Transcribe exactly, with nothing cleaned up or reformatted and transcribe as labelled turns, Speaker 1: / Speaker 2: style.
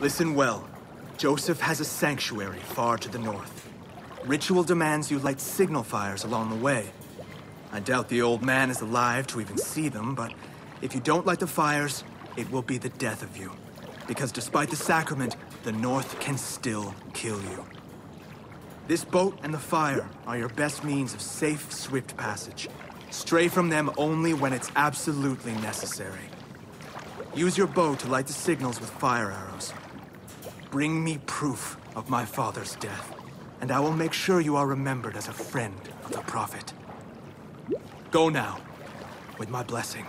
Speaker 1: Listen well. Joseph has a sanctuary far to the north. Ritual demands you light signal fires along the way. I doubt the old man is alive to even see them, but if you don't light the fires, it will be the death of you. Because despite the sacrament, the North can still kill you. This boat and the fire are your best means of safe, swift passage. Stray from them only when it's absolutely necessary. Use your bow to light the signals with fire arrows. Bring me proof of my father's death, and I will make sure you are remembered as a friend of the Prophet. Go now, with my blessing.